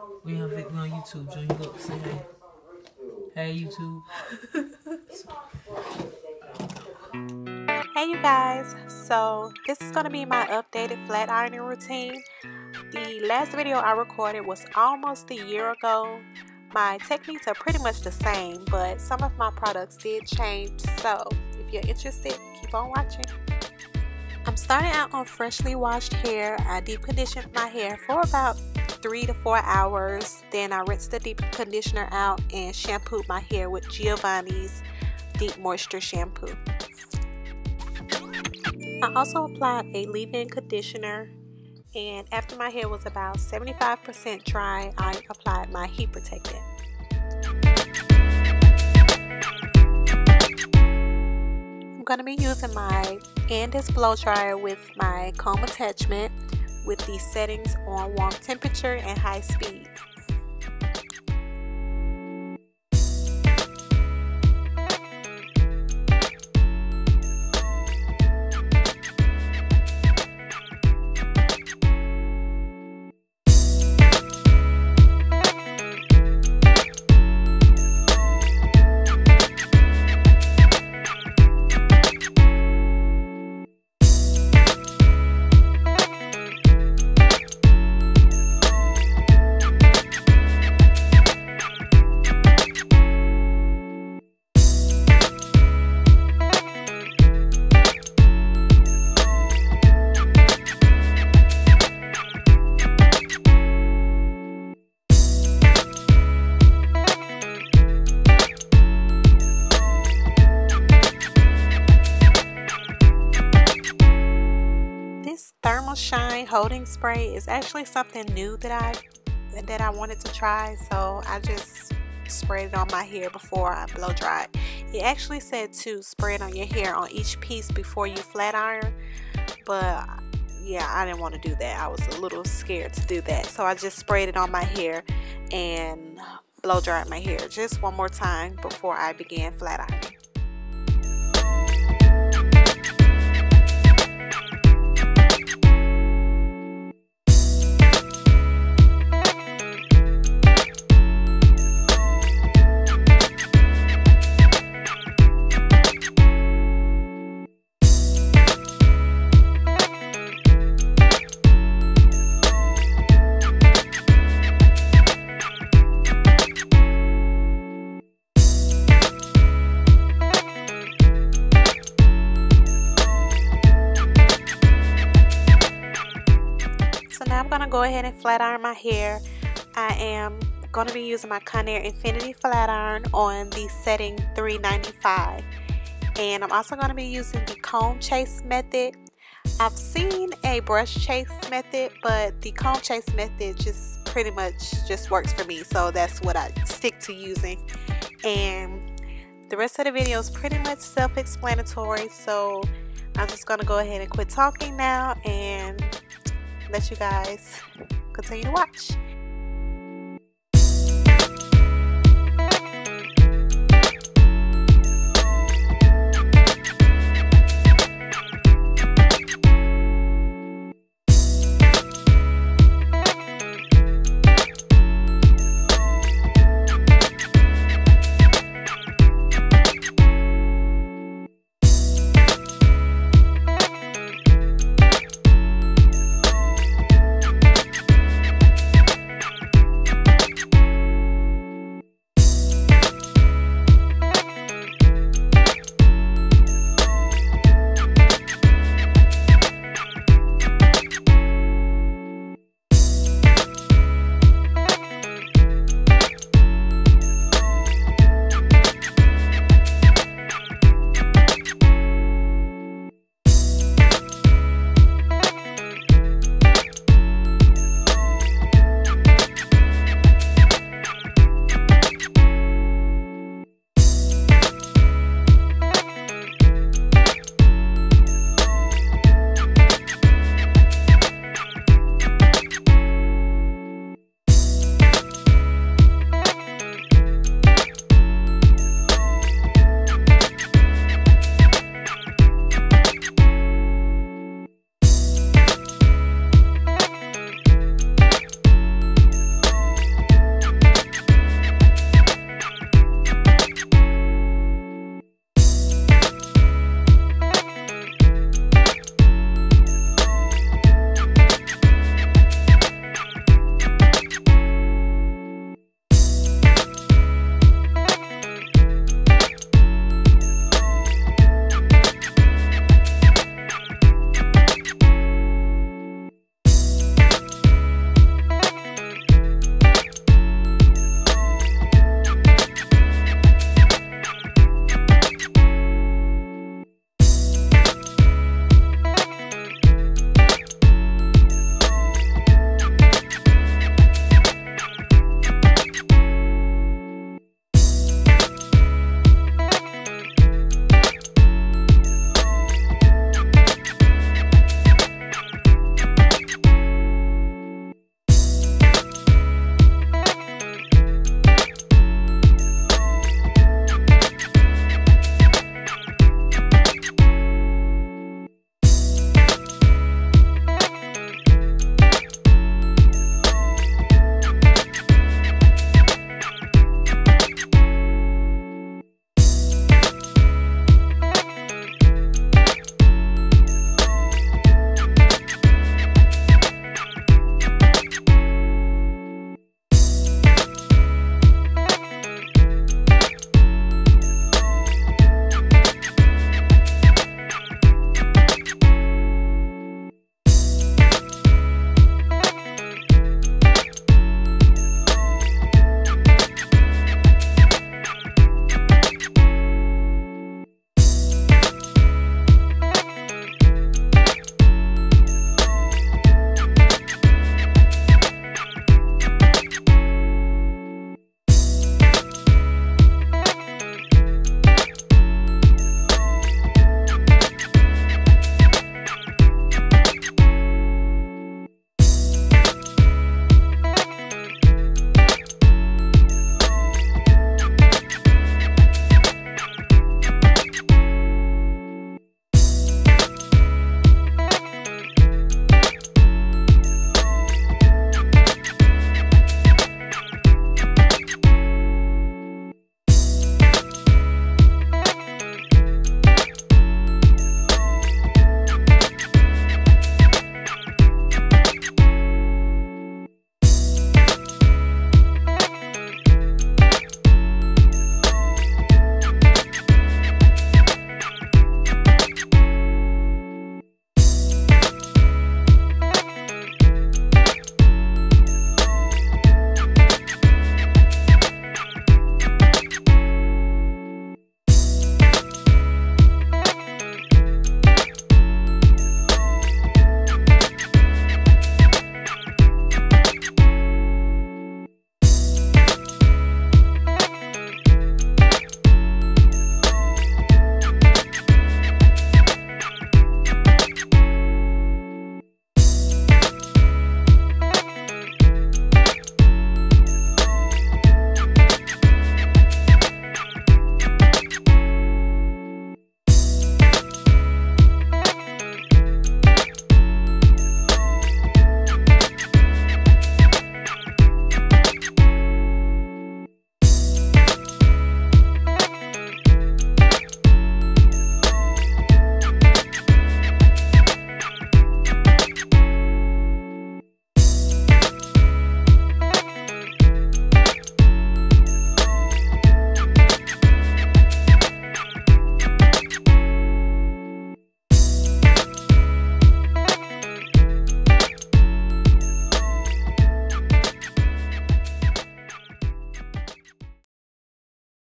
We on YouTube, Junior. Look, say hey. Hey, YouTube. Hey you guys, so this is going to be my updated flat ironing routine. The last video I recorded was almost a year ago. My techniques are pretty much the same, but some of my products did change, so if you're interested, keep on watching. I'm starting out on freshly washed hair. I deep conditioned my hair for about 3 to 4 hours. Then I rinsed the deep conditioner out and shampooed my hair with Giovanni's Deep Moisture Shampoo. I also applied a leave-in conditioner, and after my hair was about 75% dry, I applied my heat protectant. I'm going to be using my Andis blow dryer with my comb attachment with the settings on warm temperature and high speed. Thermal Shine holding spray is actually something new that I wanted to try, so I just sprayed it on my hair before I blow dry. It actually said to spray it on your hair on each piece before you flat iron, but yeah, I didn't want to do that. I was a little scared to do that, so I just sprayed it on my hair and blow dried my hair just one more time before I began flat ironing. So now I'm going to go ahead and flat iron my hair. I am going to be using my Conair Infinity flat iron on the setting 395. And I'm also going to be using the comb chase method. I've seen a brush chase method, but the comb chase method just pretty much just works for me. So that's what I stick to using. And the rest of the video is pretty much self-explanatory. So I'm just going to go ahead and quit talking now and let you guys continue to watch.